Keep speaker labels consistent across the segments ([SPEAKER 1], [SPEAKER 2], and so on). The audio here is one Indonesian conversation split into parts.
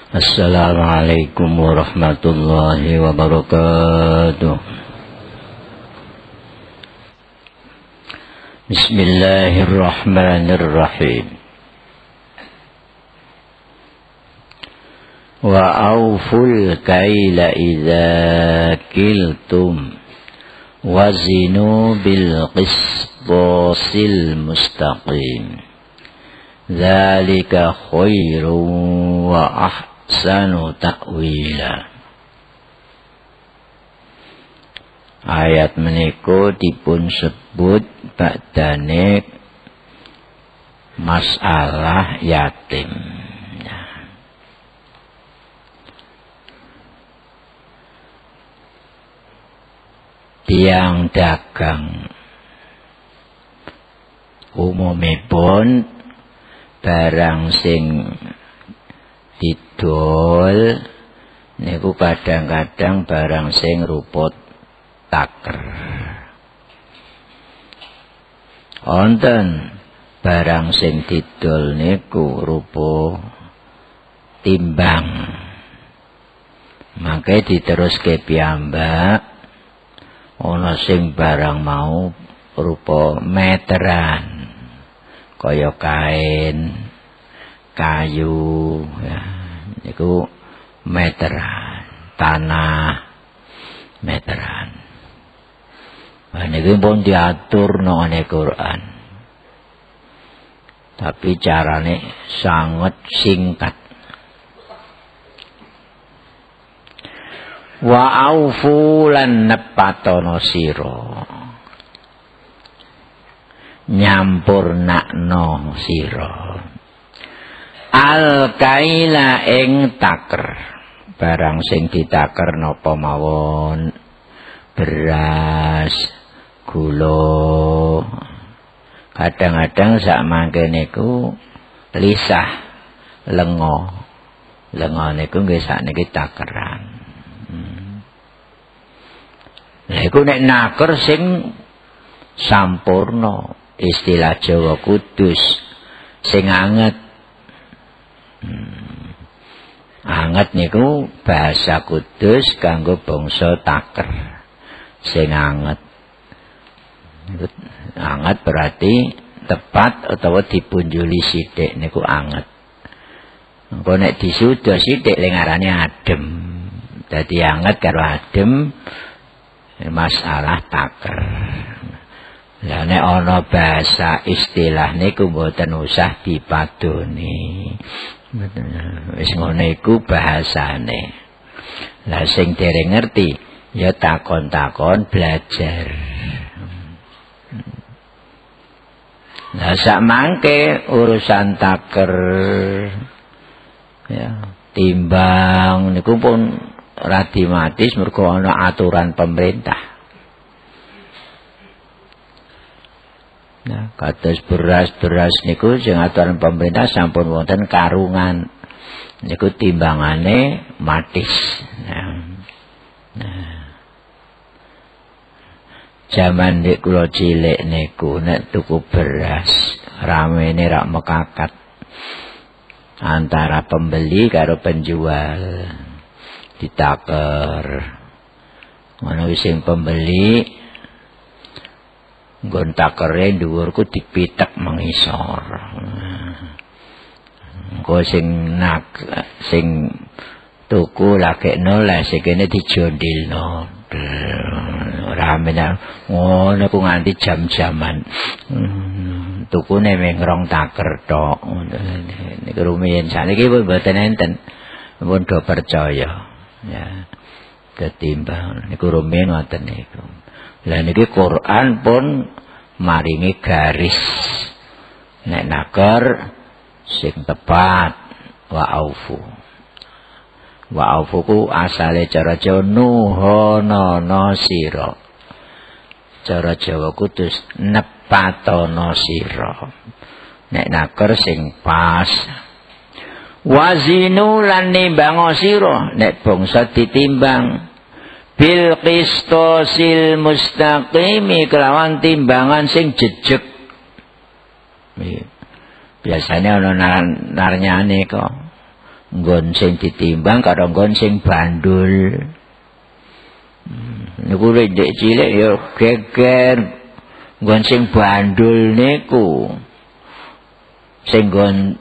[SPEAKER 1] Assalamualaikum warahmatullahi wabarakatuh. Bismillahirrahmanirrahim. Wa awful kaila idza kiltum wazinu bil qisṭasil mustaqim. Dzalika khairun wa ahsanu ta'wila. Ayat menika dipun sebut badane masalah yatim. Tiang dagang umumipun barang sing didol niku kadang-kadang barang sing rupa taker. Wonten barang sing didol niku rupa timbang. Mangke diteruske piyambak ana sing barang mau rupa meteran. Kaya kain, kayu, ya, niku meteran, tanah, meteran. Nah, niku pun diatur nang Quran. Tapi carane sangat singkat. Wa aufu lan nepatono sira. Nyampurnakno sira al kaila ing taker, barang sing ditaker napa mawon, beras, gula, kadang-kadang sak mangke niku lisah, lengo niku nggih sakniki takeran. Lha iku nek naker sing sampurna, istilah Jawa Kudus, sing anget. Anget niku bahasa Kudus kanggo bangsa taker. Sing anget. Anget berarti tepat utawa dipunjuli sithik niku anget. Engko nek disuda sithik lengarane adem. Dadi anget karo adem masalah taker. Lah nek ana bahasa istilah niku mboten usah dipadoni. Wis ngono iku bahasane. Lah sing dereng ngerti ya takon-takon belajar. Lah sak mangke urusan taker ya timbang niku pun radimatis mergo ana aturan pemerintah. Nah, kados beras niku sing aturan pemerintah sampun wonten karungan. Niku timbangane matis. Jaman nek kula cilik niku nek tuku beras ramene rak mekakat antara pembeli karo penjual. Ditaker. Ngono sing pembeli nggon takere dhuwurku dipitek mengisor. Engko sing tuku lakekno lah sikene dijondilno. Ramene ngono ku nganti jam-jaman. Tukune mung rong taker tok. Niku rumiyin saniki mboten enten. Pun do percaya. Ya. Ketimbang niku rumiyin wonten niku. Lah niki Quran pun maringi garis. Nek naker sing tepat wa aufu. Wa aufu ku asale cara Jawa nuhono sira. Cara Jawa Kudus nepatono sira. Nek naker sing pas. Wazinu lan nimbang sira nek bangsa ditimbang. Bil qisṭasil mustaqimi kelawan timbangan sing jejeg. Biasanya ana narnyane kok. nggon sing ditimbang karo nggon sing bandul. Niku rek cilik ya geger nggon sing bandul niku. Sing nggon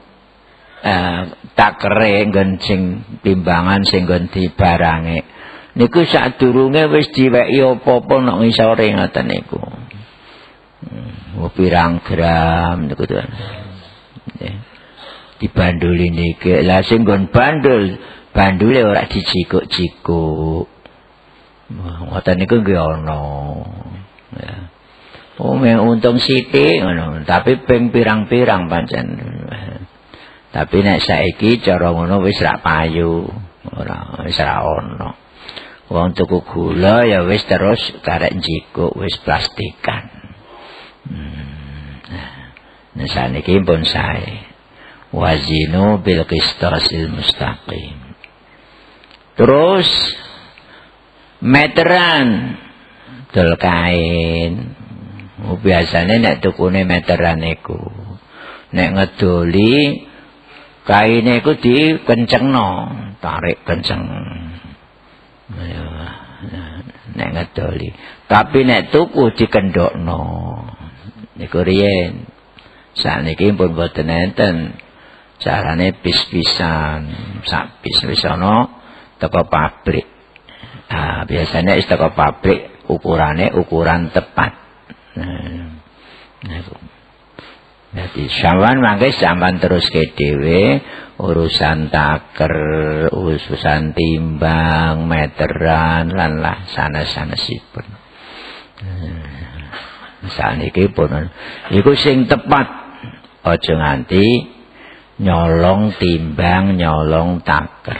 [SPEAKER 1] takere nggon sing timbangan sing nggon dibarange. Niku sadurunge wis diweki apa-apa nek ngisore ngoten niku. Pirang gram niku to. Dibanduli niki. Lah sing nggon bandule ora dicikuk-cikuk. Ngoten niku nggih ana. Ya. Mung untung sithik ngono, tapi ping pirang-pirang pancen. Tapi nek saiki cara ngono wis ra payu, ora wis ra ono. Wong tuku gula ya wis terus karek njikuk wis plastikan. Nah saniki pun sae. Wazinu bil qistasil mustaqim. Terus meteran dol kain. Biasane nek tukune meteran iku. Nek ngedoli kaine iku dikencengno, tarik kenceng. Ya, nek ngedoli. Tapi nek tuku dikendhokno. Niku riyen. Saniki pun boten enten. Carane pis-pisan, sak pis wis ana teko pabrik. Ah, biasanya wis teko pabrik ukurane ukuran tepat. Nah, jadi sampean mangke sampean terus ke dhewe urusan taker, urusan timbang, meteran lan lah sanes-sanesipun. Saniki pun iku sing tepat. Aja nganti nyolong timbang, nyolong taker.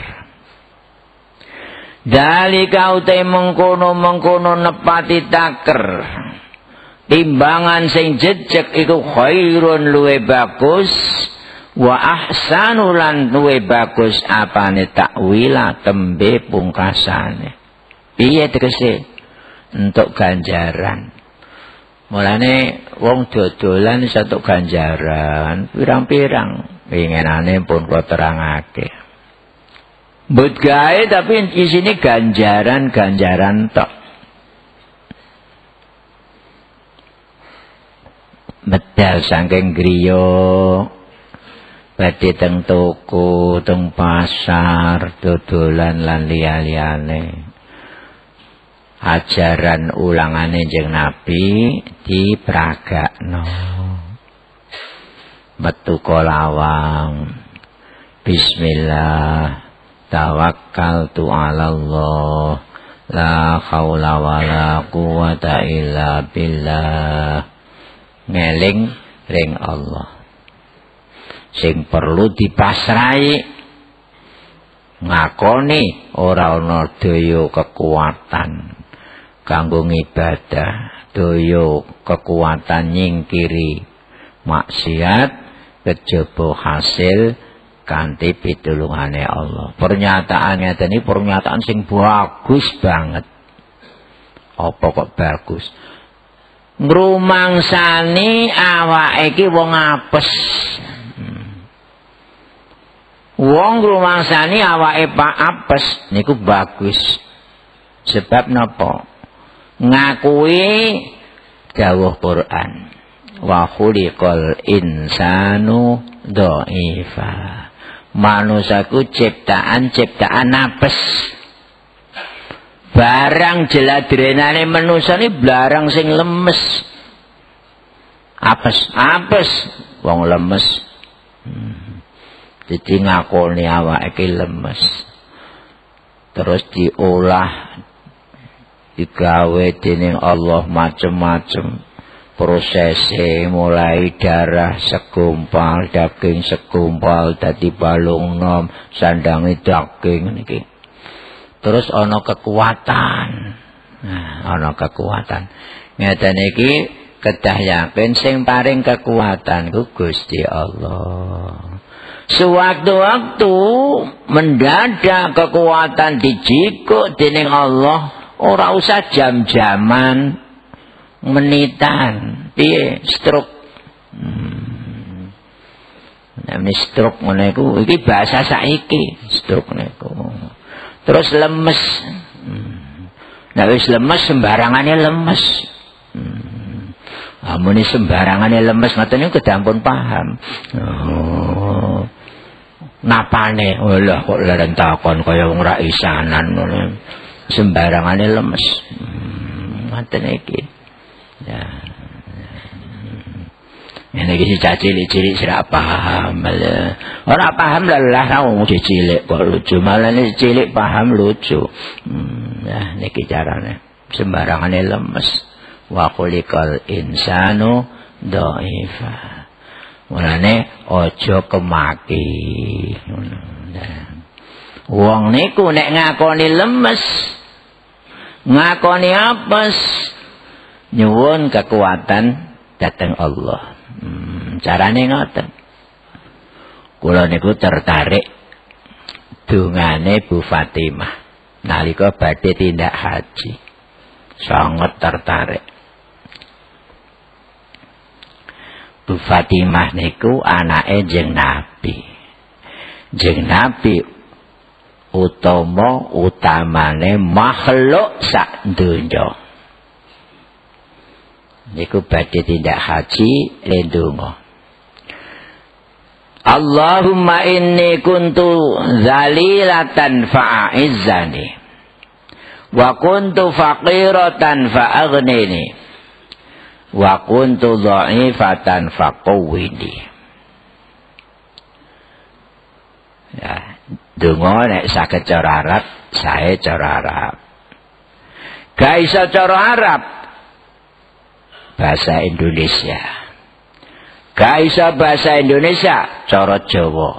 [SPEAKER 1] Dalika utai mengkono-mengkono nepati taker. Timbangan sing jejeg iku khairun luwe bagus. Wa ahsanu lan luwe bagus apane takwila tembe pungkasane. Piye tegese? Entuk ganjaran. Mulane wong dodolan satu ganjaran pirang-pirang. Pengenane pun kula terangake. Mbut gawe tapi di sini ganjaran tok. Medal saking griya badhe teng toko, teng pasar, dodolan lan liya-liyane. Ajaran ulangane Kanjeng Nabi dipragakno. Metu kolawang. Bismillah. Tawakkaltu 'alallah. La haula wala quwata illa billah. Ngeling ring Allah. Sing perlu dipasrai ngakoni ora ana daya kekuatan kanggo ibadah, daya kekuatan nyingkiri maksiat kejaba hasil kanthi pitulungane Allah. Pernyataan ngeten iki pernyataan sing bagus banget. Apa kok bagus? Ngrumangsani awake iki wong apes. Wong ngrumangsani awake pak apes niku bagus. Sebab napa? Ngakui dawuh Quran. Wa khuliqal insanu dhaifa. Manusaku ciptaan apes. Barang jeladrenane manusa ni barang sing lemes. Apes wong lemes. Jadi ngakoni awake iki lemes. Terus diolah digawe dening Allah macem-macem. Prosese mulai darah segumpal, daging segumpal, dadi balung nom, sandangi daging niki. Terus ana kekuatan. Nah, ana kekuatan. Ngeten iki kedah yakin sing paring kekuatan ku Gusti Allah. Sewaktu-waktu mendadak kekuatan dijikuk dening Allah, ora usah jam-jaman, menitan, piye stroke. Namanya stroke ngono iku iki bahasa saiki. stroke niku. Terus lemes. Nek wis lemes sembarangane lemes. Amune sembarangane lemes ngoten niku kedampun paham. Oh. Napane lha kok leren takon kaya wong ra isanan ngono. Sembarangane lemes. Ngoten iki. Ya. Ini kisah cilik-cilik sudah paham. Orang paham lelah wong cilik kok lucu. Malah ini cilik paham lucu. Nah, niki carane. Sembarangane lemes. Wa khuliqal insanu dhaifa. Mulane aja kemaki. Wong niku nek ngakoni lemes, ngakoni apes, nyuwun kekuatan dateng Allah. Carane ngoten. Kula niku tertarik dungane Bu Fatimah nalika badhe tindak haji. Sangat tertarik. Bu Fatimah niku anake Jeng Nabi. Jeng Nabi utamane makhluk sak donya. Niku badhe tindak haji lendonga. Allahumma inni kuntu zalilatan fa'aizzani wa kuntu faqiratan fa'aghnini wa kuntu dha'ifatan faqawwini. Ya, donga nek saged cara Arab, sae cara Arab. Ga iso cara Arab, bahasa Indonesia. Ga iso bahasa Indonesia, cara Jawa.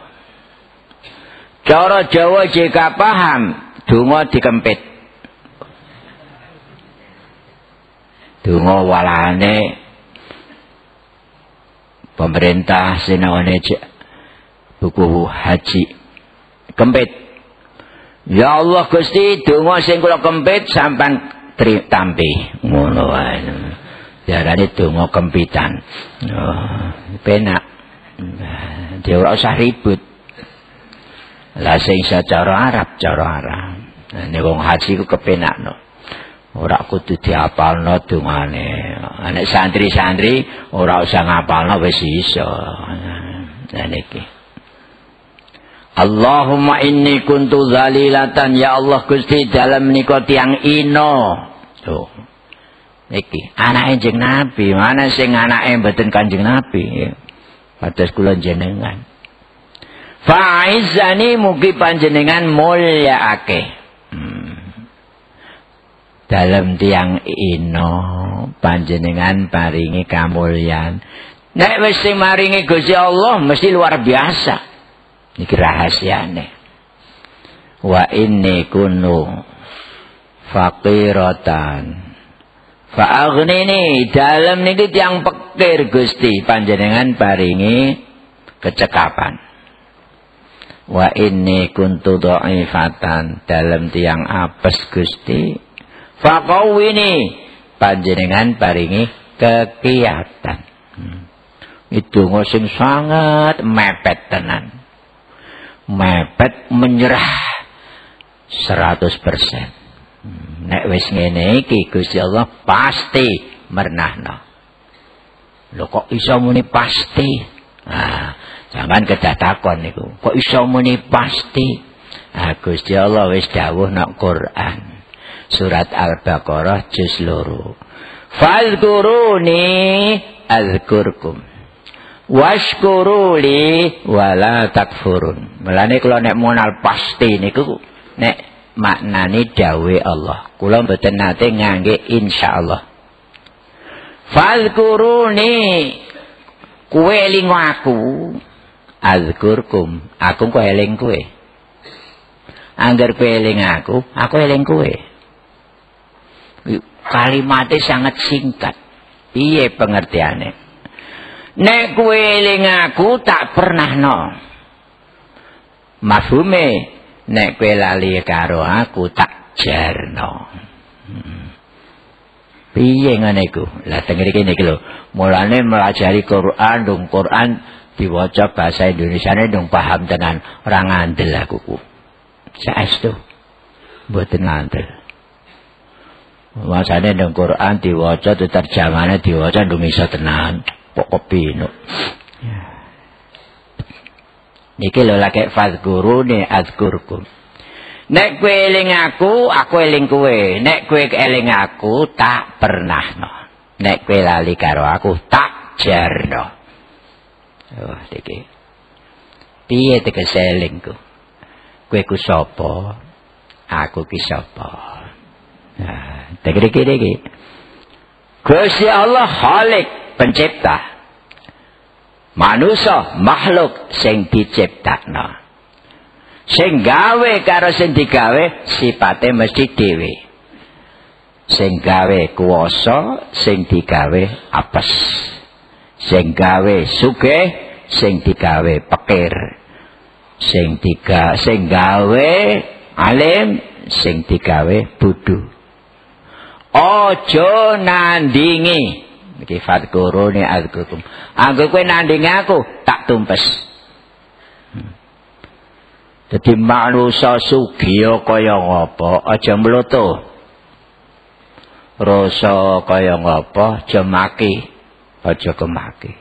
[SPEAKER 1] Cara Jawa jika paham, donga dikempit. Donga walane pemerintah sinawane buku haji kempit. Ya Allah Gusti, donga sing kula kempit sampean tampi. Ngono wae. Diarani donga kempitan. Oh, penak. Dia ora usah ribut. Lah sing cara Arab, cara Arab. Nek wong haji ku kepenakno. Ora kudu diapalno dongane. Nek santri-santri ora usah ngapalno wis iso. Nah niki. Allahumma inni kuntu zalilatan, ya Allah Gusti dalam menika tiyang ino. Tuh. Iki anake Kanjeng Nabi, mana sing anake mboten Kanjeng Nabi. Pados kula jenengan. Fa'izzani mugi panjenengan mulyaake. Dalam tiang ino panjenengan paringi kamulyan. Nek wis sing maringi Gusti Allah mesti luar biasa. Iki rahasiane. Wa inni kunu faqiratan fa'aghnini, dalam niki tiang pekir Gusti panjenengan paringi kecekapan. Wa inni kuntu dha'ifatan, dalam tiang apes Gusti faqawwini, panjenengan paringi kekiatan. Itu sing sangat mepet tenan, mepet menyerah 100%. Nek wis ngene iki Gusti Allah pasti mernahno. Lho kok iso muni pasti? Ah, sampean kedah takon niku. Kok iso muni pasti? Ah, Gusti Allah wis dawuh nang Quran. Surat Al-Baqarah juz 2. Fazkuruni azkurkum. Washkuruli wala takfurun. Mulane kula nek munal pasti niku nek maknani dawe Allah. Kula mboten nate ngangge insyaallah. Fazkuruni, kowe eling aku, azkurkum, aku kok eling kowe. Angger kowe eling aku eling kowe. Kalimatnya sangat singkat. Piye pengertiane? Nek kowe eling aku tak pernah no. Mafhume, nek kowe lali karo aku tak jarno. Piye ngene iku? Lah teng mriki niki lho. Mulane melajari Quran, dong Quran diwaca bahasa Indonesiane dong paham tenan, ora ngandel aku ku. saestu mboten ngandel. Masane nang Quran diwaca terjemahane diwaca ndung iso tenan kok kepinuk. Niki lho lagi fazkuruni azkurkum. Nek kowe eling aku eling kowe. Nek kowe eling aku tak pernahno. Nek kowe lali karo aku tak jarno. Oh iki. Piye tegese elingku? Kowe ku sapa? Aku ki sapa? Nah, tegere iki. Gusti Allah Khalik, pencipta. Manusia makhluk sing diciptakno. Sing gawe karo sing digawe sipate mesti dhewe. Sing gawe kuwasa, sing digawe apes. Sing gawe sugih, sing digawe pikir. Sing gawe alim, sing digawe bodho. Aja nandingi. Iki fadkurune azkurkum. Anggo kowe nandingi aku, tak tumpes. Dadi manusa sugih kaya ngapa, aja mloto. Rasa kaya ngapa, aja maki, aja kemaki.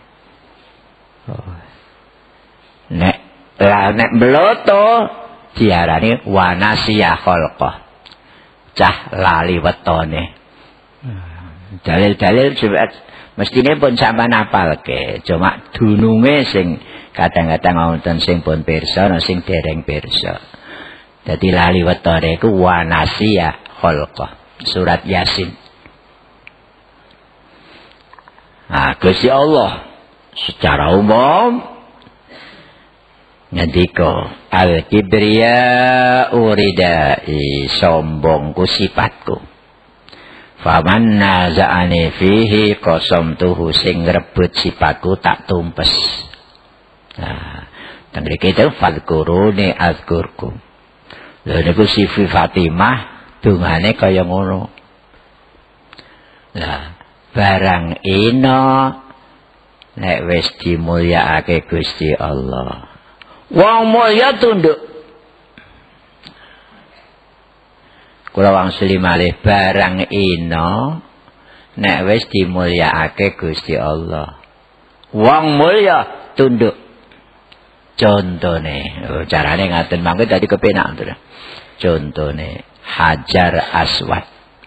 [SPEAKER 1] Nek mloto diarani wanasiya khalqah. Cah lali wetone. Dalil-dalil mestine pun sampean apalke, cuma dununge sing kadang-kadang wonten sing pun pirsa, sing dereng pirsa. Dadi lali wetone iku wanasiya khalqah. Surat Yasin. Nah, Gusti Allah secara umum ngendika al-kibriya uridai, sombongku sifatku. Faman naza'ani fihi qasamtuhu, sing ngrebut sifatku tak tumpes. Nah, teng mriki itu fadkuruni azkurkum. Lha niku Siti Fatimah dungane kaya ngono. Lah, barang ina nek wis dimulyakake Gusti Allah. Wong mulya tunduk. Kula wangsuli malih barang ina nek wis dimulyakake Gusti Allah. Wong mulya tunduk. Contone, carane ngaten mangke dadi kepenak to. Contone Hajar Aswad.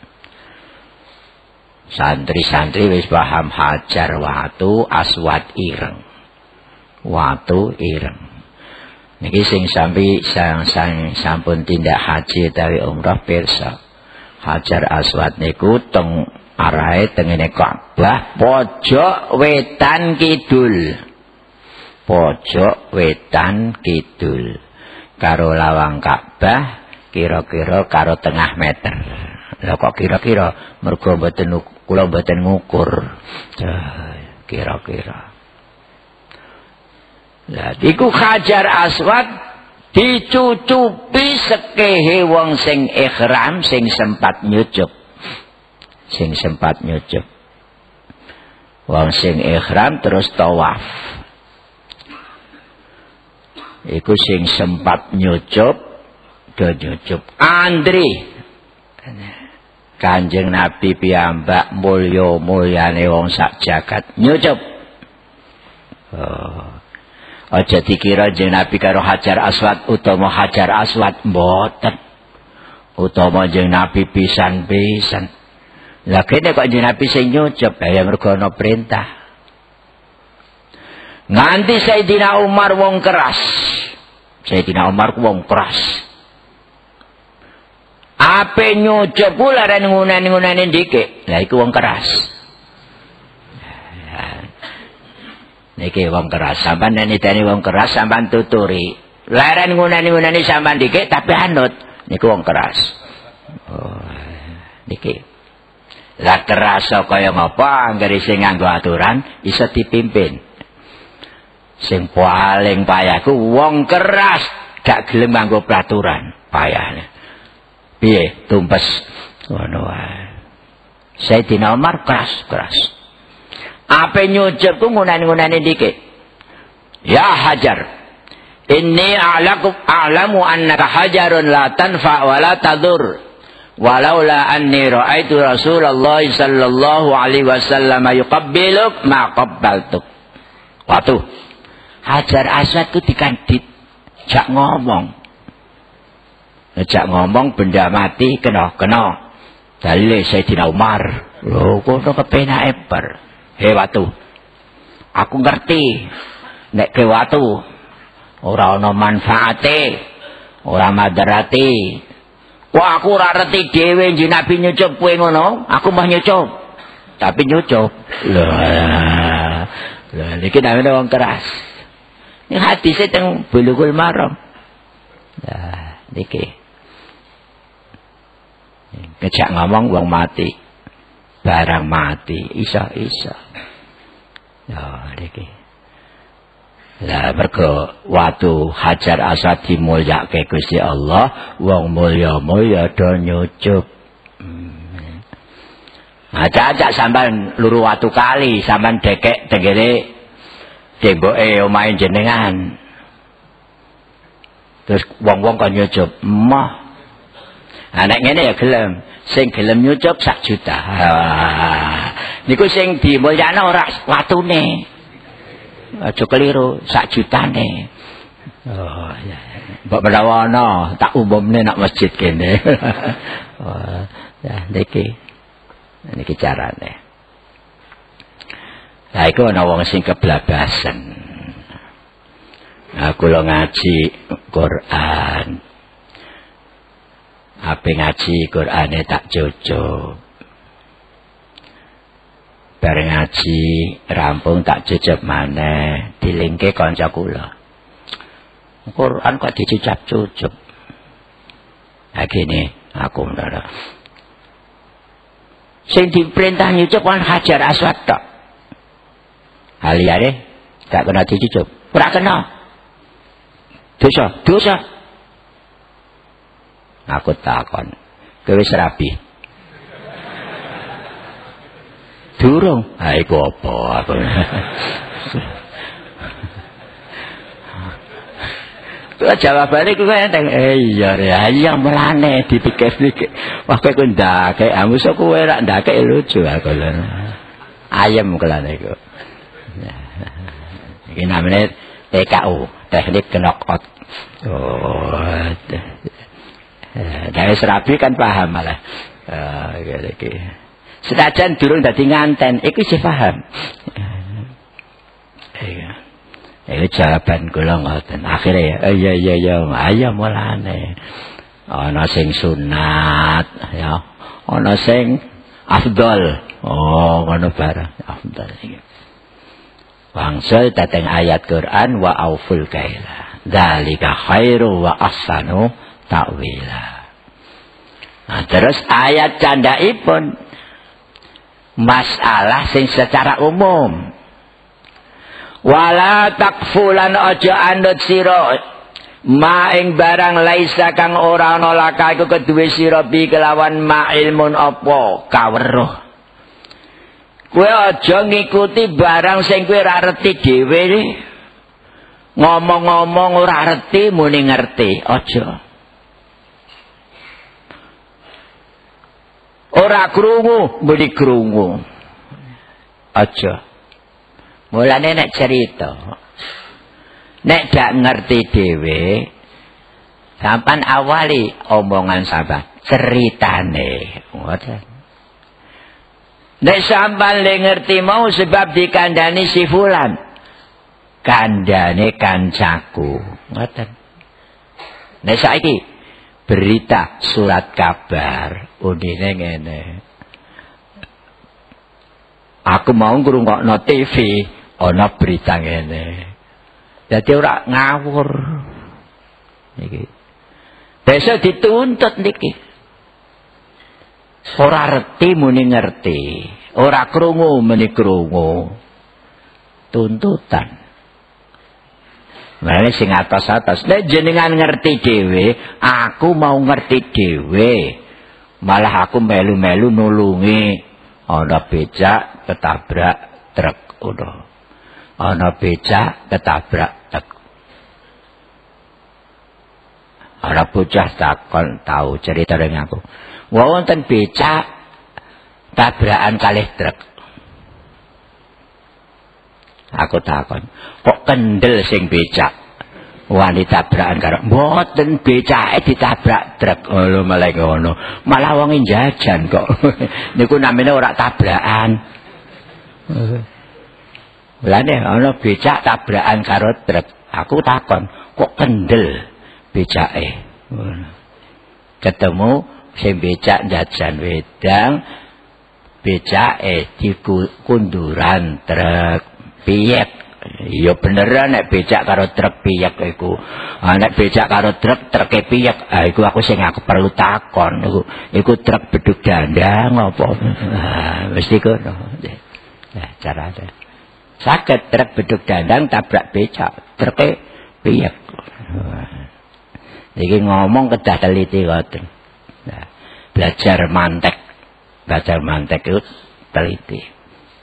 [SPEAKER 1] Santri-santri wis paham Hajar watu, Aswad ireng. Watu ireng. Niki sing sampun tindak haji utawi umrah pirsa. Hajar Aswad niku teng arahe tengene Ka'bah pojok wetan kidul. Pojok wetan kidul. Karo lawang Ka'bah kira-kira karo tengah meter. Lah kok kira-kira mergo kula mboten ngukur. Kira-kira. Lah iku Hajar Aswad dicucupi sekehe wong sing ihram, sing sempat nyucup. Sing sempat nyucup. Wong sing ihram terus tawaf. Iku sing sempat nyucup, do nyucup. Andri Kanjeng Nabi piyambak mulya-mulyane wong sak jagat nyucup. Aja dikira jeneng Nabi karo Hajar Aswad utama Hajar Aswad mboten. Utama jeneng Nabi pisan-pisan. Lah kene kok jeneng Nabi sing nyucup ya mergo ana perintah. Nganti Sayyidina Umar wong keras. Sayyidina Umar ku wong keras. Ape nyucup ku laren ngunani-ngunani ndike. Lah iku wong keras. Niki wong keras, sampean niteni wong keras sampean tuturi. Laren ngunani-ngunani sampean dikit tapi anut. Niku wong keras. Oh, niki. Lah keras kaya ngapa anggere sing nganggo aturan iso dipimpin. Sing paling payah ku wong keras gak gelem nganggo peraturan, payahne. Piye tumpes ngono wae. Sayyidina Umar keras. Apa nyucup ku ngunani-ngunani dikit. Ya Hajar, Inni a'lamu annaka hajarun la tanfa wa la tadur. Walaula anni ra'aitu Rasulullah sallallahu alaihi wasallam yuqabbiluk ma qabbaltuk. Waktu Hajar Aswad ku dikandit jak ngomong. Jak ngomong benda mati kena. Dalile Sayyidina Umar. Lho kono kepenake bar. He watu. Aku ngerti nek ke watu ora ana manfaate, ora madarate. Wah aku ora ngerti dhewe njen Nabi nyucup kowe ngono, aku mah nyucup. Tapi nyucup. Lah niki namine wong keras. Ini hadise teng Bulughul Maram. Nah, niki. Kejak ngomong wong mati. Barang mati, isa. Ya, niki. Lah mergo watu Hajar Aswad dimulyake Gusti Allah, wong mulya-mulya do nyucup. Acak-acak sampean luru watu kali, sampean dekek tenggene temboke omahe jenengan. Terus wong-wong kon nyucup, "Mah." Nek ngene ya gelem, sing gelem nyucup 1 juta. Niku sing dimulyakno ora watune. Aja keliru 1 jutane. Oh ya. Mbok menawa ana tak umumne nak masjid kene. Oh, ya niki carane. Lah iku ana wong sing keblabasan. Aku lo ngaji Quran. Ape ngaji Qurane tak cucup. Bareng ngaji rampung tak cucup maneh, dilingke kanca kula. Quran kok dicucup-cucup. Ha gini, aku ndara. Sing diperintah nyucup kan Hajar Aswad tok. Haliyane gak kena dicucup. Ora kena. Dosa. Aku takon, kowe wis rabi? Durung. Ha iku apa aku. Tuh jawabane ku enteng. Iya melane dipikir-pikir. Wah kowe ku ndake, amus kowe rak ndake lucu aku lho. Ayem kelane iku. Iki namanya TKU, teknik knockout. Oh. Dari serabi kan paham malah. Senajan durung dadi nganten, iku sih paham. Iku jawaban kula ngoten. Akhire iya ayo mulane. Ana sing sunat ya, ana sing afdal. Oh, ngono barang afdal iki. Wangsul dateng ayat Quran wa auful kaila. Dzalika khairu wa ahsanu ta'wila. Nah, terus ayat candhaipun masalah sing secara umum. Wala takfulan aja andut sira ma ing barang laisa kang ora ana laka iku keduwe sira bi kelawan ma ilmun apa kaweruh. Kowe aja ngikuti barang sing kowe ora ngerti dhewe. Ngomong-ngomong ora ngerti muni ngerti, aja. Ora krungu muni krungu. Aja. Mulane nek cerita nek dak ngerti dhewe sampean awali omongan sampean ceritane ngoten. Nek sampean le ngerti mau sebab dikandani si fulan kandhane kancaku ngoten. Nek saiki berita surat kabar udine ngene. Aku mau ngrungokno TV ana berita ngene. Dadi ora ngawur. Niki. Besok dituntut niki. Ora reti muni ngerti, ora krungu muni krungu. Tuntutan. Mane sing atas-atas, nek jenengan ngerti dhewe, aku mau ngerti dhewe. Malah aku melu-melu nulungi ana becak ketabrak truk udah. Ana becak ketabrak truk. Ora bocah takon tahu cerita dengan aku. Wonten becak tabrakan kalih truk. Aku takon, kok kendel sing becak? Wanita tabrakan karo mboten becake ditabrak truk. Lho malah ngono. Malah wong jajan kok. Niku namine ora tabrakan. Lane ana becak tabrakan karo truk. Aku takon, kok kendel becake? Ketemu sing becak jajan wedang, becake dikunduran truk. Piyek, ya beneran nek becak karo truk piyek iku. Nek becak karo truk truke piyek, iku aku sing aku perlu takon iku truk beduk dandang apa? Mesti kono. Nah, carane. Saged truk beduk dandang tabrak becak, truke piyek. Iki ngomong kedah teliti ngoten. Nah, belajar mantek itu teliti.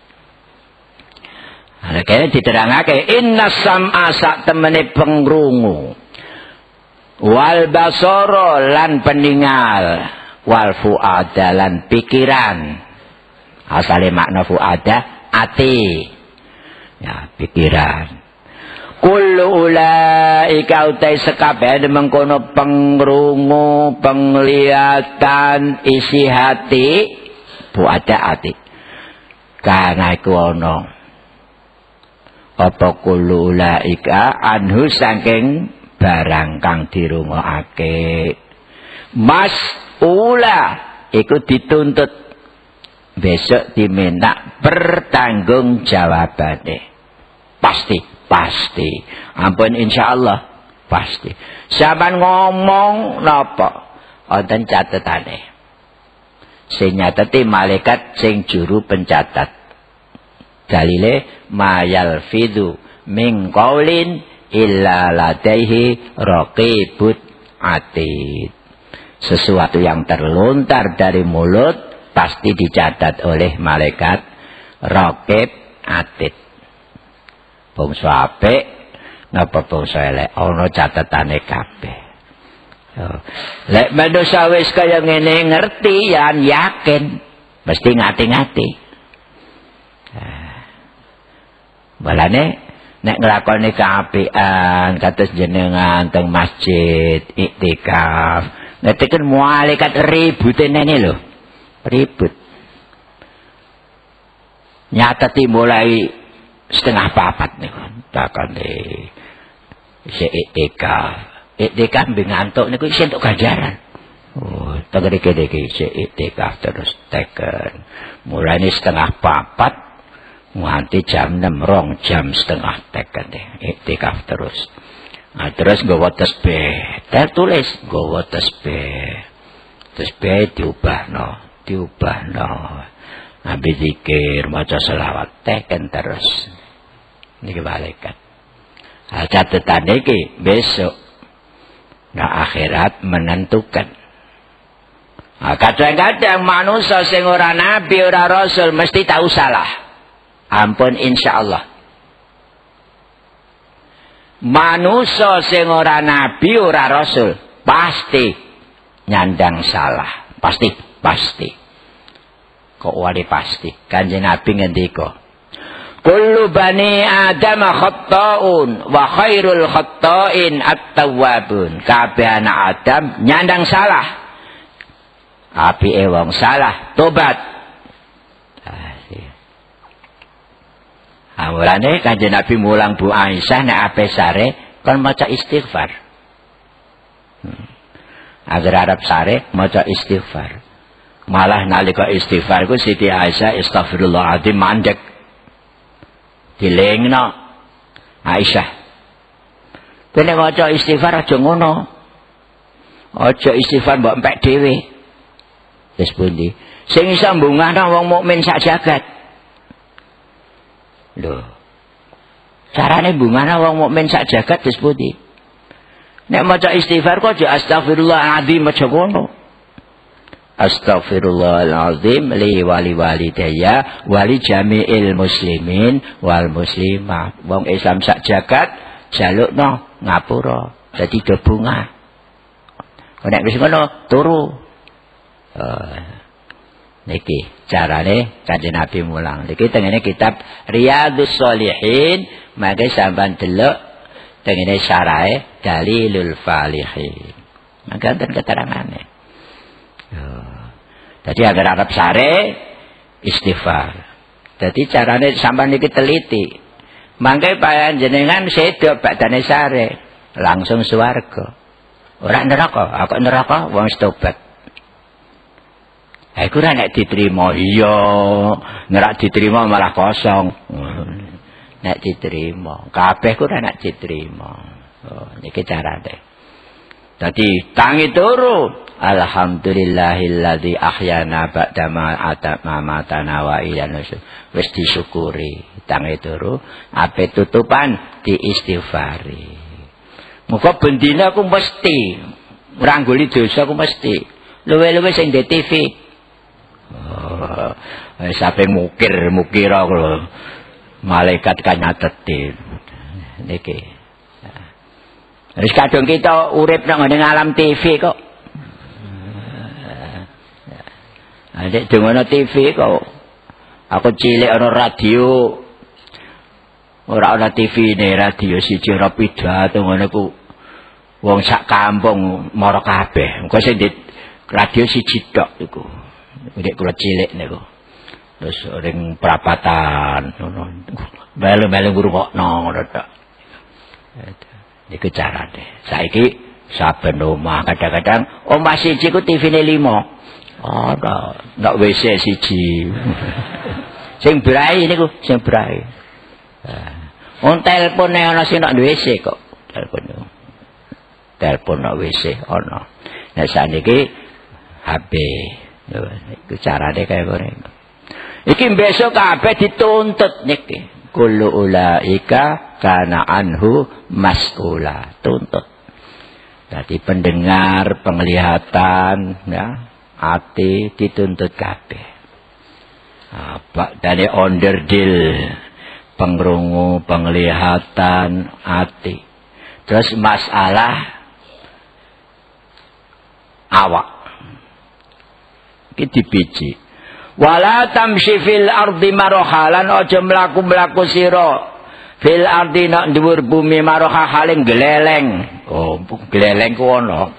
[SPEAKER 1] Ana kene diterangake inna sam'a sak temene pengrungu wal basara lan peningal wal fuada lan pikiran. Asale makna fuada ati. Ya, pikiran. Kullu ulaika utai sekabeh mengkono pengrungu, penglihatan, isi hati, fuada ati. Karena iku ana apa kullu ulaika anhu saking barang kang dirungokake mas ula iku dituntut besok diminta pertanggungjawabane pasti ampun insyaallah pasti sampean ngomong napa wonten catetane sing nyateti malaikat sing juru pencatat. Dalile mayal fidu min qaulin illa ladaihi raqibut atid. Sesuatu yang terlontar dari mulut pasti dicatat oleh malaikat raqib atid. Bangsa apik napa bangsa elek ana catetane kabeh. Lek manusia wis kaya ngene ngerti ya yakin mesti ngati-ngati. Balane nek nglakoni kaapian kados jenengan teng masjid iktikaf nek teken malaikat ribute nene lho ribut nyateti mulai 3:30 niku takone isih iktikaf mbing ngantuk niku isih entuk ganjaran. Oh tegerike isih iktikaf terus teken mulane 3:30 nganti jam 6 rong jam setengah teken iktikaf terus. Nah, terus nggawa tasbih, tertulis nggawa tasbih. Tasbih diubahno. Nabi zikir maca selawat teken terus. Niki malaikat. Nah, catatan iki besok nah akhirat menentukan. Nah, kadang-kadang manusia sing ora nabi ora rasul mesti tahu salah. Ampun insyaallah. Manusia sing ora nabi ora rasul pasti nyandang salah. Pasti. Kok wali pasti? Kanjeng Nabi ngendika, kullu bani Adam khata'un wa khairul khata'in at-tawwabun. Kabeh anak Adam nyandang salah. Apike wong salah tobat. Mulane Kanjeng Nabi mulang Bu Aisyah nek ape sare kon maca istighfar. Agar Arab sare maca istighfar. Malah nalika istighfar ku Siti Aisyah astagfirullahaladzim mandek. Dilengno Aisyah. Kene maca istighfar aja ngono. Aja istighfar mbok empek dhewe. Wis pundi? Sing iso mbungahna wong mukmin sak jagat. Lho. Carane bungana wong mukmin sak jagat wis pundi? Nek maca istighfar kok aja astagfirullahaladzim aja ngono. Astaghfirullahaladzim li wali walidayya wali jami'il muslimin wal muslimat. Wong Islam sak jagat jalukno ngapura. Dadi do bungah. Nek wis ngono turu. Niki carane Kanjeng Nabi mulang. Niki tengene kitab Riyadhus Shalihin, mangke sampean delok tengene syarahe Dalilul Falihin. Mangke wonten keterangane. Jadi agar arep sare istighfar. Jadi carane sampean niki teliti. Mangke panjenengan sedo badane sare langsung swarga. Ora neraka, aku neraka wong tobat. Iku ora nek diterima, iya, nek diterima malah kosong. Nek diterima, kabeh ku ora nek diterima. Niki carane. Dadi tangi turu, alhamdulillahilladzi ahyana ba'da ma amatana wa ilayhi nusyur. Wis disyukuri, tangi turu, ape tutupan diistighfari. Muga bendina aku mesti ngranguli dosa aku mesti. Luwe-luwe sing ndek TV. Wis ape mukir-mukira lho. Malaikat kan nyateti. Niki. Wis kadung kita urip nang alam TV kok. Nek dengono TV kok. Aku cilik ana radio. Ora ana TV ne, radio siji ora pidato ngono ku. Wong sak kampung mara kabeh. Engko sing di radio siji tok iku. Nek kula cilik niku. Terus ring prapatan ngono. Melu-melu ngrungokno ngono tok. Iku carane. Saiki saben omah kadang-kadang omah siji ku TV-ne 5. Ora, ndak WC siji. Sing brai niku, sing brai. On telpone ana sing ndak WC kok. Telepon nak WC ono. Nek saniki HP. Iku carane kaya ngono. Iki besok kabeh dituntut niki. Kullu ulaika kana anhu mas'ula. Tuntut. Jadi pendengar, penglihatan, ya, ati dituntut kabeh. Apa dari onderdil, pengrungu, penglihatan, ati. Terus masalah awak iki dibiji. Wala tamshi fil ardi marohalan, aja mlaku-mlaku sira fil ardi nak dhuwur bumi maroha haling gleleng. Oh, gleleng ku ono.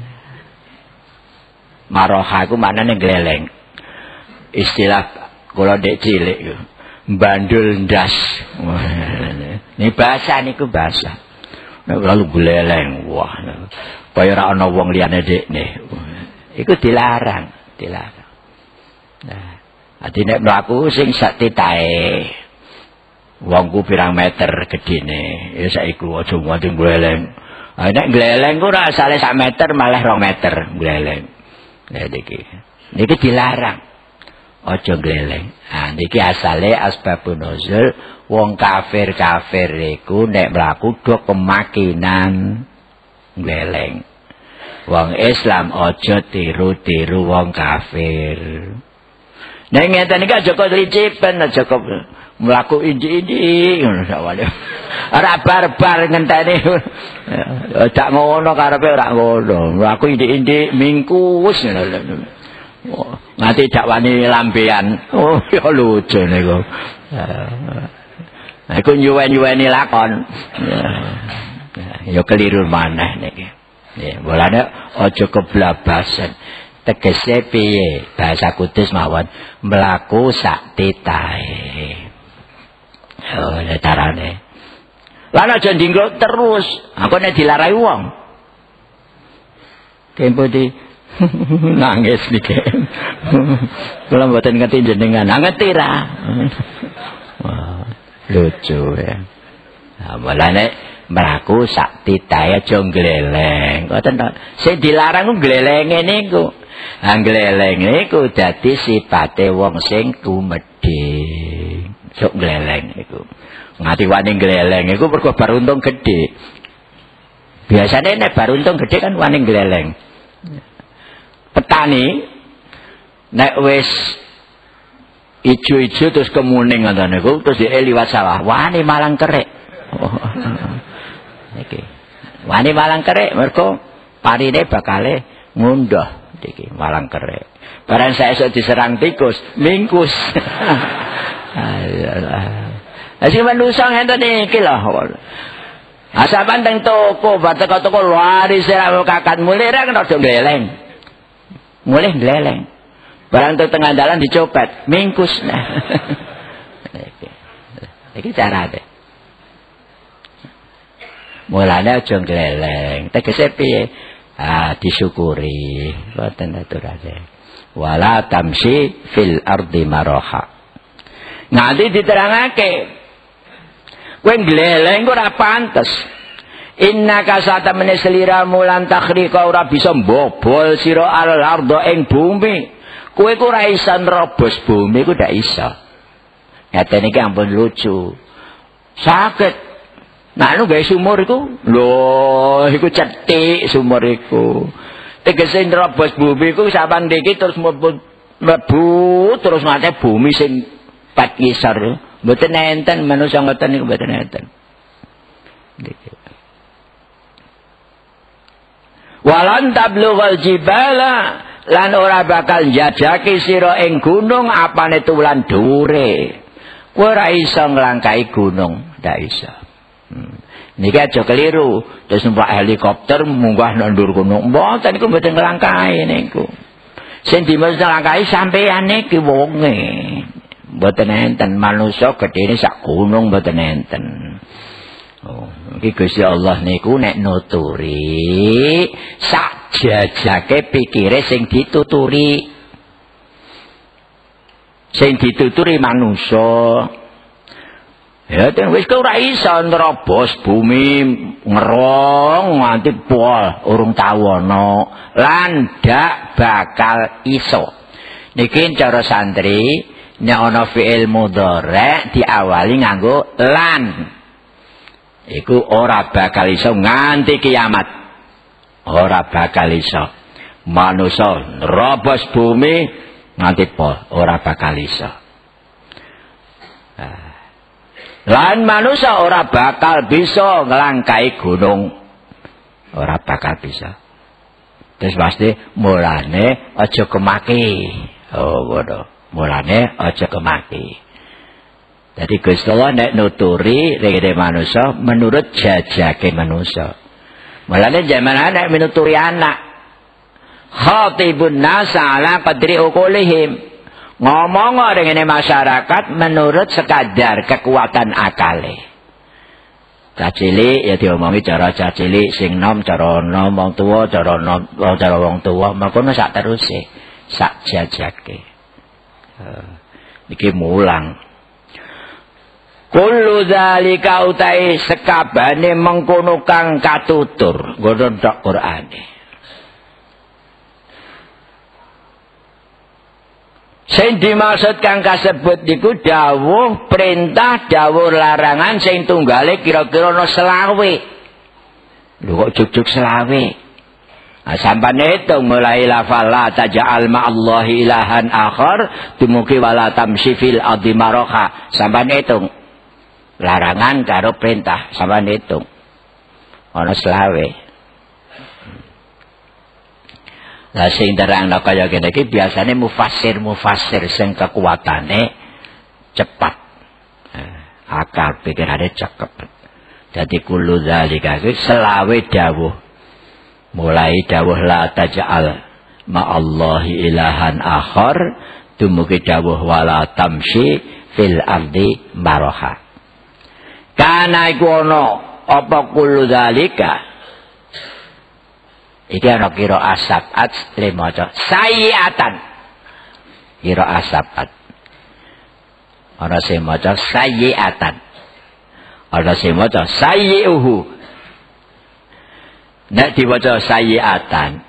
[SPEAKER 1] Maroha ku maknane gleleng. Istilah kula ndek cilik yo. Bandul ndas. Ini bahasa niku bahasa. Nek lalu gleleng, wah. Kaya ora ana wong liyane dekne. Iku dilarang, dilarang. Nah, ati nek mlaku sing sak titahe. Wongku pirang meter gedene. Ya saiki aja nganti gleleng. Ah nek gleleng ku ora asale sak meter malah 2 meter gleleng. Nah niki dilarang. Aja gleleng. Ah niki asale asbabun nuzul wong kafir-kafir iku nek mlaku do kemakinan gleleng. Wong Islam aja tiru-tiru wong kafir. Nek ngeten iki aja kok licipen, aja kok mlaku indi-indi ngono sawale. Ora barbar ngenteni. Dak ngono karepe ora ngono. Mlaku indi-indi mingkus ngono. Nganti dak wani lambean. Oh ya lucu niku. Iku nyuwen-nyuweni lakon. Ya keliru maneh niki. Ya, mulane aja keblabasan. Tegese piye? Bahasa Kudus mawon, mlaku sak titahe. Oh, carane. Lan aja ndinggo terus. Aku nek dilarai wong. Tempo di nangis niki. Kula mboten ngerti jenengan. Ngerti ra? Wah, lucu ya. Nah, mulane mlaku sak titahe aja gleleng. Ngoten to. Sing dilarang ku glelenge niku. Ah gleleng niku dadi sipate wong sing tumedhe. Sok gleleng iku. Ngati wani gleleng iku mergo bar untung gedhe. Biasane nek bar untung gedhe kan wani gleleng. Petani nek wis ijo-ijo terus kemuning ngoten niku terus liwat sawah wani malang kerik. Niki. Wani malang kerik mergo parine bakale ngundah iki malang kerek. Barang saya esuk diserang tikus, mingkus. Lah sing manusa ngenten iki lho. Asa pandang toko, toko luar isira kakat mulai ra kena do gleleng. Mulai gleleng. Barang tu tengah dalan dicopet, mingkus. Iki carane. Mulane aja gleleng. Tegese piye? Disyukuri. Boten aturane. Wala tamsi fil ardi maraha. Nanti diterangake. Kowe gleleng ora pantes. Innaka satamene sliramu lan takhriqa ora bisa mbobol sira al-ardh ing bumi. Kowe ku ora iso nerobos bumi ku ndak iso. Ngeten iki ampun lucu. Sakit. Nek anu gawe sumur iku, lho iku cetik sumur iku. Tegese nerobos bumi ku sampean iki terus mlebu terus ngate bumi sing pat ngisor. Mboten enten manusa ngoten niku mboten enten. Walan tablughal jibala lan ora bakal njajaki sira ing gunung apane tulan dhuwure. Kowe ora iso nglangkai gunung, ndak iso. Niki aja keliru, terus numpak helikopter munggah nang dhuwur gunung. Mboten niku mboten nglangkai niku. Sing dimaksud nglangkai sampeyan niki wonge. Mboten enten manusa gedene sak gunung mboten enten. Oh, iki Gusti Allah niku nek nuturi sak jajake pikire sing dituturi. Sing dituturi manusa. Ya ten wis ora iso nerobos bumi ngerong nganti pol urung tawono lan dak bakal iso. Niki cara santri nek ana fi'il mudhari diawali nganggo lan. Iku ora bakal iso nganti kiamat. Ora bakal iso. Manusa nerobos bumi nganti pol ora bakal iso. Lan manusa ora bakal bisa nglangkai gunung. Ora bakal bisa. Terus pasti mulane aja kemaki. Oh, ngono. Mulane aja kemaki. Jadi Gusti Allah nek nuturi rene manusa menurut jajake manusa. Mulane zaman nek menuturi anak khatibun nasa ala qadri uqulihim. Ngomong rene masyarakat menurut sekadar kekuatan akale. Cacili ya diomongi cara cacili sing nom cara nom wong tuwa cara nom cara wong tuwa makono sak teruse sak jajake. Iki mulang. Kullu zalika utai sekabane mengkono kang katutur nggon tok Qur'ane. Sing dimaksud kang kasebut niku dawuh perintah dawuh larangan sing tunggale kira-kira ana 20. Lho kok juk-juk 20? Sampane hitung mulai lafal la taj'al ma'allahi ilahan akhar dumugi wala tamshi fil ardi maraha. Sampane hitung larangan karo perintah sampane hitung ana 20. Lah sing terangno kaya ngene iki biasane mufassir sing kekuatane cepat. Akal pikirane cekep. Dadi kullu zalika iki 20 dawuh. Mulai dawuh la taj'al ma'allahi ilahan akhar dumugi dawuh wala tamshi fil ardi maraha. Kana iku ana apa kullu zalika iki ana kira asabat lemaca sayiatan kira asabat ana sing maca sayiatan ana sing maca sayiuhu nek diwaca sayiatan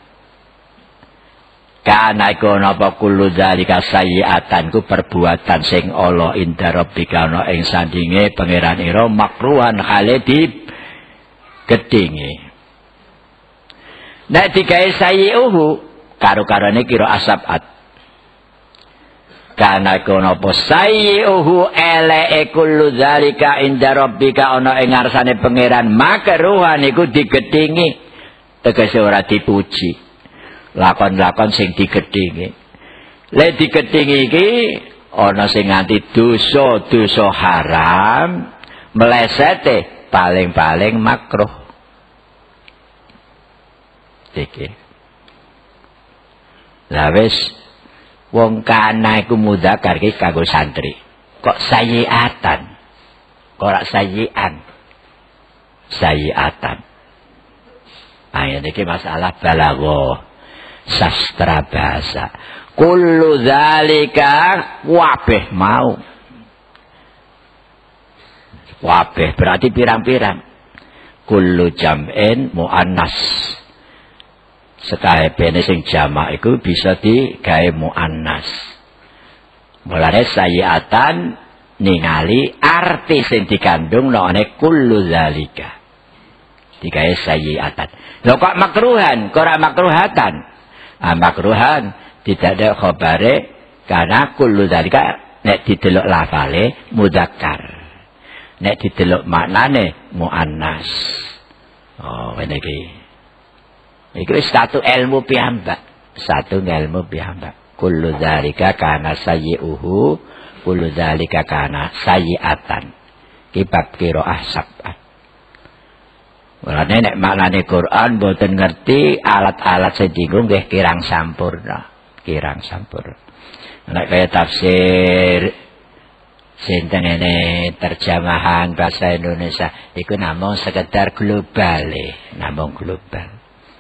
[SPEAKER 1] kana iku napa kullu zalika sayiatan ku perbuatan sing ala inda rabbika ana ing sandinge pangeran ira makruhan khalidi gedhinge. Nek digawe sayiuhu karo-karone kira asabat. Kana kono apa sayiuhu eleke kullu zalika inda rabbika ana ing ngarsane pangeran makruhan iku digedhingi tegese ora dipuji. lakon-lakon sing digedhingi. Lek digedhingi iki ana sing nganti dosa-dosa haram, melesete paling-paling makruh. Iki. Lah wis wong kana iku mudzakkar iki kanggo santri. Kok sayiatan? Kok ora sayian? Sayiatan. Ayo iki masalah balaghah, sastra bahasa. Kullu zalika wabeh mau. Wabeh berarti pirang-pirang. Kullu jam'in muannas. Sekabehane sing jamak iku bisa digawe muannas. Mulane sayiatan ningali arti sing dikandung none kullu zalika. Digawe sayiatan. Lho kok makruhan, kok ora makruhatan? Ah makruhan tidak ada khabare karena kullu zalika nek didelok lafale mudzakkar. Nek didelok maknane muannas. Oh ngene iki. Iku satu ilmu piyambak, satu ilmu piyambak. Kullu dzalika kana sayyi'uhu, kullu dzalika kana sayyi'atan. Ki bab qiraah sab'ah. Mulane nek maknane Quran mboten ngerti alat-alat sing dienggo nggih kirang sampurna, kirang sampurna. Nek kaya tafsir sinten ngene terjemahan bahasa Indonesia iku namung sekedar global, namung global.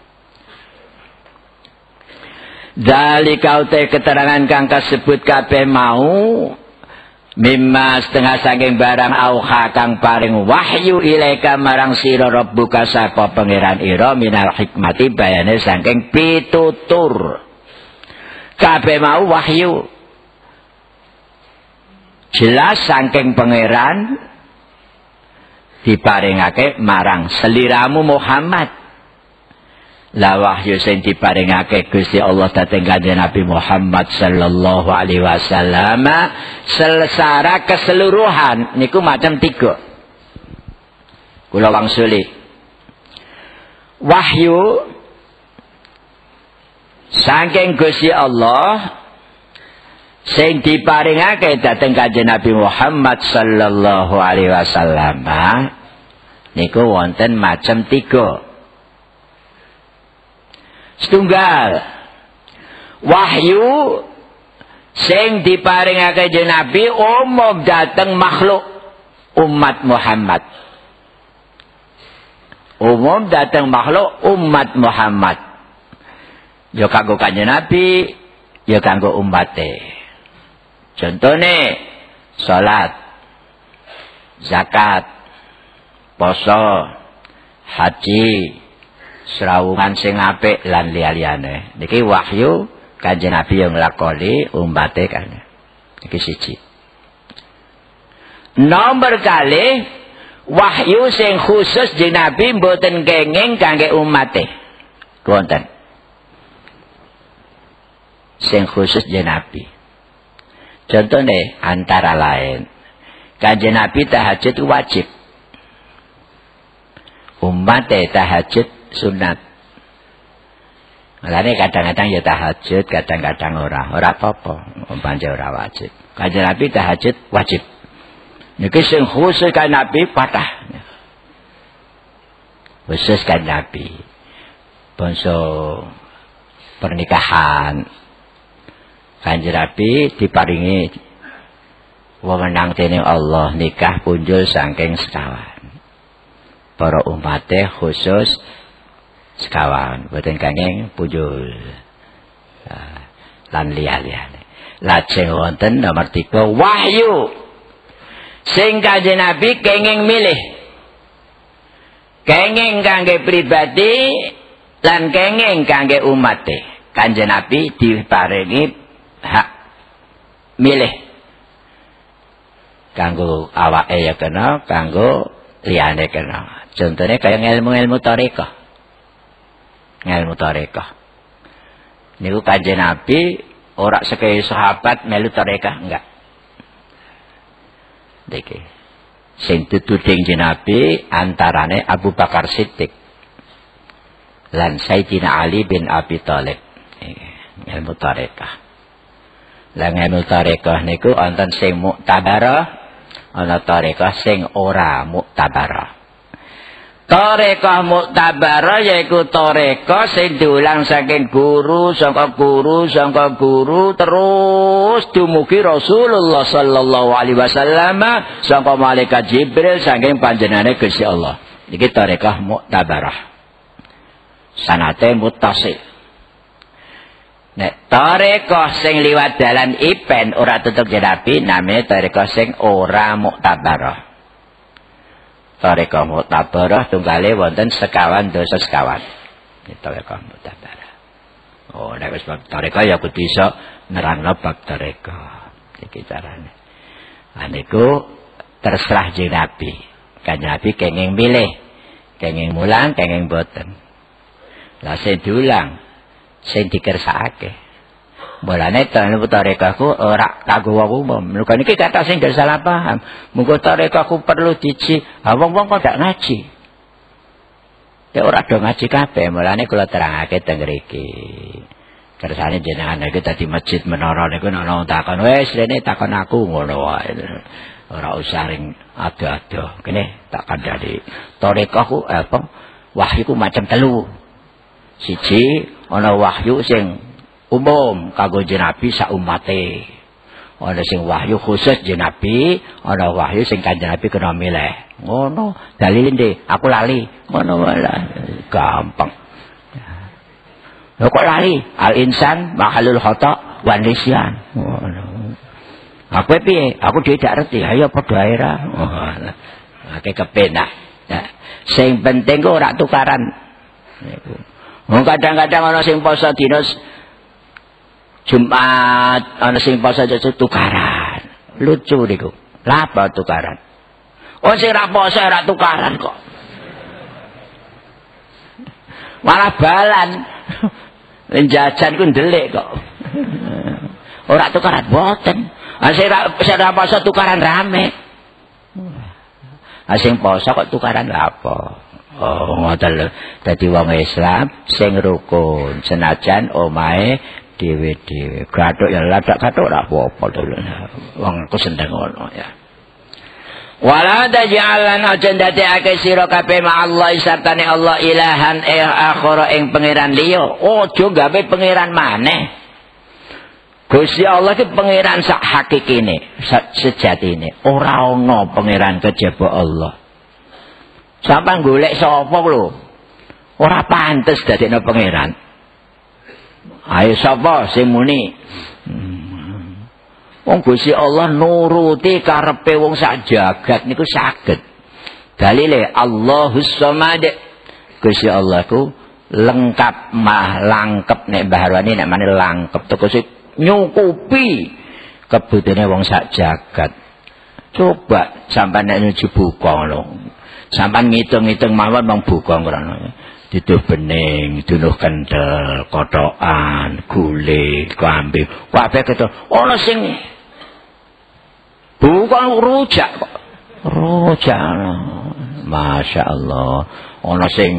[SPEAKER 1] Zalika utai keterangan kang kasebut kabeh mau mimma setengah saking barang auha kang paring wahyu ilaika marang sira rabbuka saka pangeran ira minal hikmati bayane saking pitutur. Kabeh mau wahyu jelas saking pangeran diparingake marang seliramu Muhammad. La wahyu sing diparingake Gusti Allah dhateng Kanjeng Nabi Muhammad sallallahu alaihi wasallam secara keseluruhan niku macam 3. Kula wangsuli. Wahyu saking Gusti Allah sing diparingake dhateng Kanjeng Nabi Muhammad sallallahu alaihi wasallam niku wonten macam 3. Setunggal wahyu sing diparingake dening Nabi umum dhateng makhluk umat Muhammad. Umum dhateng makhluk umat Muhammad. Ya kanggo Kanjeng Nabi, ya kanggo umate. Contone salat, zakat, poso, haji, serawungan sing apik lan liya-liyane. Niki wahyu Kanjeng Nabi yang nglakoni ummate kan. Iki siji. Nomor kali wahyu sing khusus di Nabi mboten kenging kangge ummate. Wonten. Sing khusus di Nabi. Contohnya antara lain Kanjeng Nabi tahajud wajib. Ummate tahajud sunat. Malane kadang-kadang ya tahajud, kadang-kadang ora apa-apa, pancen ora wajib. Kanjeng Nabi tahajud wajib. Niki sing khusus kan Nabi patah. Khusus kan Nabi. Bangsa pernikahan. Kanjeng Nabi diparingi wewenang dening Allah nikah punjul saking sekawan. Para umate khusus sekawan, boten kenging punjul. Lan liya-liyane. Lajeng wonten nomor 3 wahyu. Sing Kanjeng Nabi kenging milih. Kenging kangge pribadi lan kenging kangge umate. Kanjeng Nabi diparingi hak milih. Kanggo awake ya kena, kanggo liyane kena. Contohnya kayak ilmu-ilmu tarekah. Ilmu tarekah. Niku Kanjeng Nabi ora sekaya sahabat melu tarekah enggak. Niki. Sing dituding Nabi antarane Abu Bakar Siddiq lan Sayyidina Ali bin Abi Thalib. ilmu tarekah. Lah ilmu tarekah niku wonten sing muktabarah, ana tarekah sing ora muktabarah. Tarekah muktabarah yaiku tarekah sing diulang saking guru saka guru terus dumugi Rasulullah sallallahu alaihi wasallam saka malaikat Jibril saking panjenengane Gusti Allah. Iki tarekah muktabarah. Sanate muttasil. Nek tarekah sing liwat dalan ipen ora tutuk jenabi namanya tarekah sing ora muktabarah. Tarekah muktabarah tunggale wonten sekawan dosa sekawan. Iki tarekah muktabarah. Oh nek wis bab tarekah ya kudu iso nerangno bab tarekah. Iki carane. Lah niku terserah jeneng Nabi. Kanjeng Nabi kenging milih, kenging mulang, kenging boten. Lah sing diulang sing dikersakake. Mulane tarekahku ora kanggo wong umum. Mergo niki kata sing gak salah paham. Mengko tarekahku perlu diji. Ha wong-wong kok ndak ngaji. Ya ora do ngaji kabeh. Mulane kula terangake teng mriki. Kersane jenengan iki dadi masjid menara niku ana takon wis rene takon aku ngono wae. Ora usah ring ado-ado. Kene tak kandhani. Tarekahku apa? Wahyuku macam telu. Siji ana wahyu sing umum kanggo Nabi sak umate. Ana sing wahyu khusus Nabi, ana wahyu sing Kanjeng Nabi kena milih. Ngono. Dalile ndek, aku lali. Ngono wae. Gampang. Lha kok lali? Al insan mahalul khata wa nisyan. Ngono. Aku piye? Aku dhewe dak ngerti. Ayo padha ae ra. Ngono. Akeh kepenak. Ya. Sing penting kok ora tukaran. Niku. Kadang-kadang ana sing poso dina Jumat, ana sing poso tukaran. Lucu niku. Lha apa tukaran? Oh sing ra poso ora tukaran kok. Malah balan. Jajan ku ndelik kok. Ora tukaran boten. Sing ra poso tukaran rame. Sing poso kok tukaran lha apa? Oh ngoten lho. Dadi wong Islam sing rukun senajan omahe dhewe-dhewe. Gathuk ya ladak gathuk ora apa-apa to. Wong aku seneng ngono ya. Wala taj'alan ajandatiake sira kabeh ma'allah sartane Allah ilahan akhara ing pangeran liya. Aja gawe pangeran maneh. Gusti Allah ki pangeran sak hakikine, sak sejatine. Ora ana pangeran kejaba Allah. Sampai golek sapa lho. Ora pantes dadekno pangeran. Ayo sapa sing muni? Wong Gusti Allah nuruti karepe wong sak jagat niku saged. Dalile Allahus Samad. Gusti Allah ku lengkap langkep nek Mbah Arwani nek mane langkep tegese nyukupi kebutune wong sak jagat. Coba sampeyan nek nyuci buka lho. Sampan ngitung-ngitung mawon mong buka ngono. Diduh bening, dunuh kendel, kotokan, gule, kambing. Kabeh keto. Ana sing buka rujak kok. Rujak. Masya Allah. Ana sing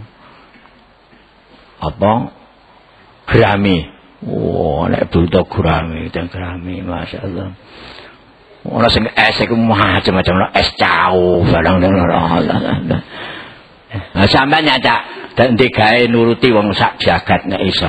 [SPEAKER 1] apa? Grami. Oh, nek buta grami, ten grami, masya Allah. Ora sing es iku macam-macam es cau barang ngono. Nah sampeyan nyadak dan digawe nuruti wong sak jagat nek iso.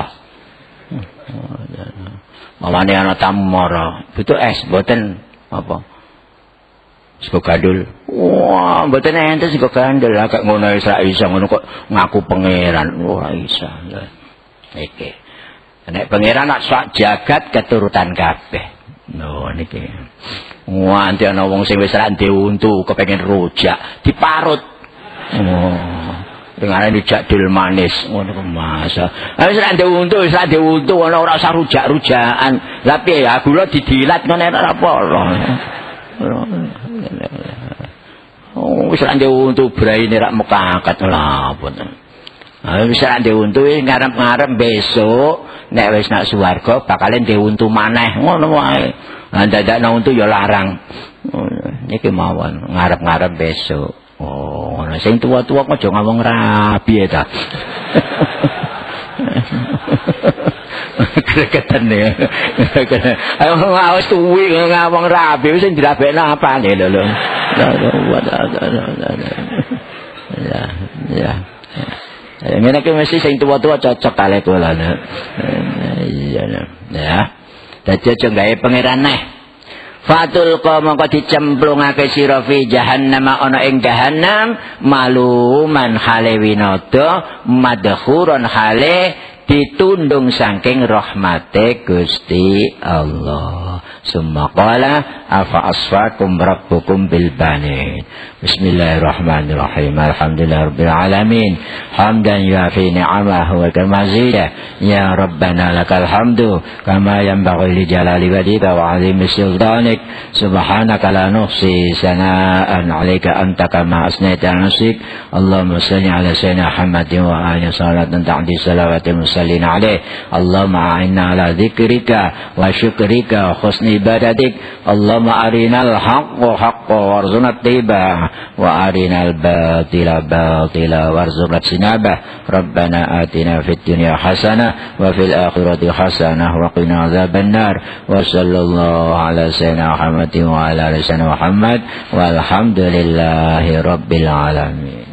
[SPEAKER 1] Malane ana tamu mara, butuh es mboten apa? Sego gandul. Wah, mboten enten sego gandul lah kok ngono wis ra iso ngono kok ngaku pangeran ora iso. Iki. Nek pangeran sak jagat keturutan kabeh. No niki. Wah, anti ana wong sing wis ra ndek untu kepengin rujak diparut. Oh. Dengarane rujak dil manis ngono ku masa. Ah wis ra ndek untu ana ora usah rujak-rujakan. Lah piye ya gula didilat ngene ora apa-apa. Oh wis ra ndek untu braine ra mekakat lha apa. Ah wis ra ndek untu ngarep-ngarep besok nek wis nak swarga bakal ndek untu maneh ngono wae. Lah dadakno untu ya larang. Niki mawon ngarep-ngarep besok. Oh, ana sing tua-tua kok aja ngomong rabi ta. Gregetan ya. Ayo ngawas tuwi ngawang rabi sing dirabekno apane lho. Ya. Ngene iki mesti sing tuwa-tuwa cocok kali kula. Iya ya. Dadi aja gawe pangeran neh. Fatul mongko dicemplungake sira fi jahannam ana ing jahannam maluman hale winada madkhurun hale ditundung saking rahmate Gusti Allah. Summa qala afa asfakum rabbukum bil banin. Bismillahirrahmanirrahim. Alhamdulillahirabbil alamin. Hamdan yuafi ni'amahu wa kamazidah. Ya Rabbana lakal hamdu kama yanbaghi li jalali wajhika wa 'azimi sultanik. Subhanaka la nuhsi sana'an 'alaika anta kama asnaita 'ala nafsik. Allahumma shalli 'ala sayyidina Muhammadin wa alihi salatan ta'di salawatil musallin 'alaihi. Allahumma a'inna 'ala dzikrika wa syukrika wa husni ibadatik. Allahumma arinal haqqa haqqan warzuqna ittiba'ah wa arinal batila batila warzuqna ijtinabah. Rabbana atina fid dunya hasanah wa fil akhirati hasanah wa qina adzabannar. Wa sallallahu ala sayyidina Muhammadin wa ala ali sayyidina Muhammad walhamdulillahi rabbil alamin.